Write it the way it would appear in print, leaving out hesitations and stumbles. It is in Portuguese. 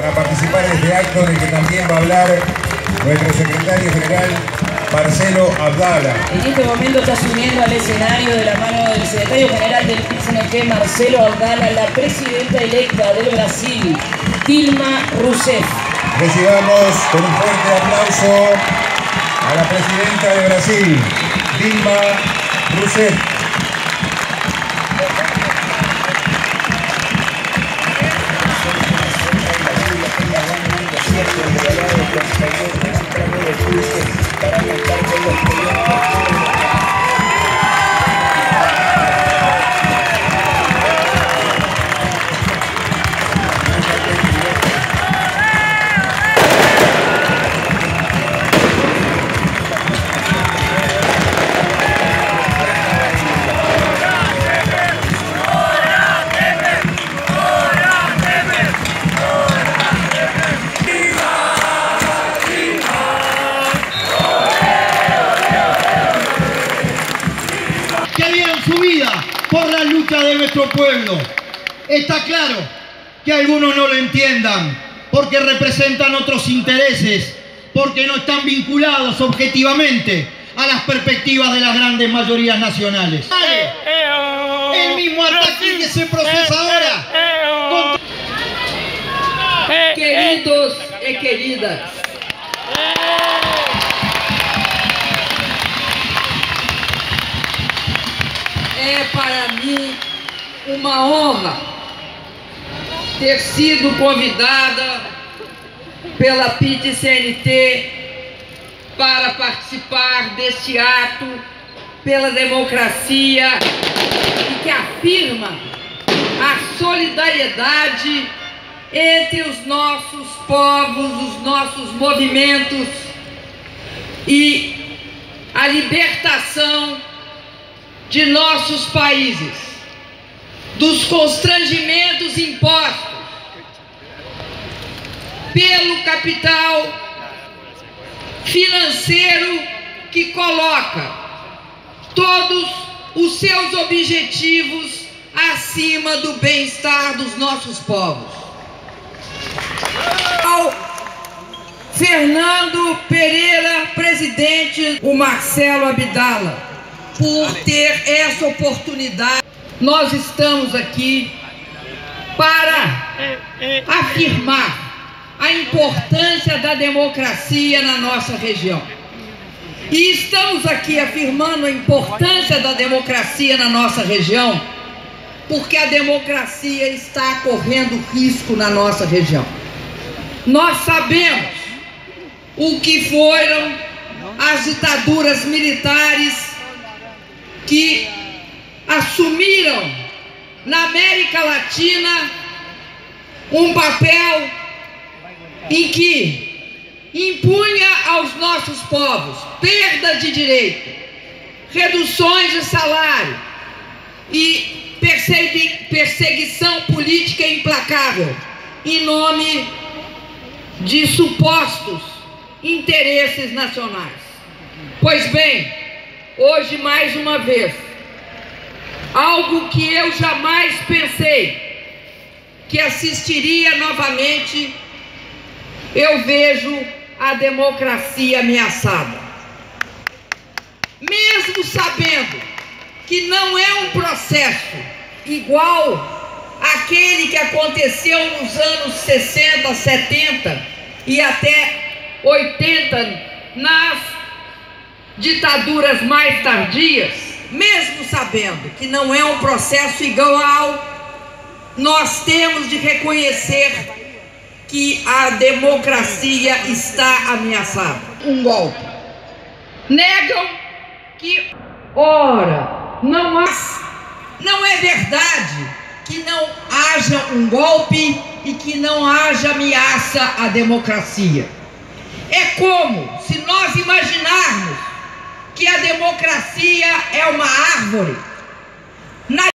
para participar en este acto en el que también va a hablar nuestro secretario general, Marcelo Abdala. En este momento está subiendo al escenario de la mano del secretario general del PIT-CNT, Marcelo Abdala, la presidenta electa del Brasil, Dilma Rousseff. Recibamos con un fuerte aplauso a la presidenta de Brasil, Dilma Rousseff. Su vida por la lucha de nuestro pueblo. Está claro que algunos no lo entiendan porque representan otros intereses, porque no están vinculados objetivamente a las perspectivas de las grandes mayorías nacionales. El mismo ataque que se procesa ahora. Queridos y queridas, é para mim uma honra ter sido convidada pela PIT-CNT para participar deste ato pela democracia e que afirma a solidariedade entre os nossos povos, os nossos movimentos e a libertação de nossos países, dos constrangimentos impostos pelo capital financeiro que coloca todos os seus objetivos acima do bem-estar dos nossos povos. Fernando Pereira, presidente, o Marcelo Abdala, por ter essa oportunidade. Nós estamos aqui para afirmar a importância da democracia na nossa região. E estamos aqui afirmando a importância da democracia na nossa região porque a democracia está correndo risco na nossa região. Nós sabemos o que foram as ditaduras militares que assumiram na América Latina um papel em que impunha aos nossos povos perda de direito, reduções de salário e perseguição política implacável em nome de supostos interesses nacionais. Pois bem, hoje, mais uma vez, algo que eu jamais pensei que assistiria novamente, eu vejo a democracia ameaçada. Mesmo sabendo que não é um processo igual àquele que aconteceu nos anos 60, 70 e até 80 nas ditaduras mais tardias, mesmo sabendo que não é um processo igual, nós temos de reconhecer que a democracia está ameaçada. Um golpe. Negam que, ora, não é verdade que não haja um golpe e que não haja ameaça à democracia. É como se nós imaginarmos que a democracia é uma árvore.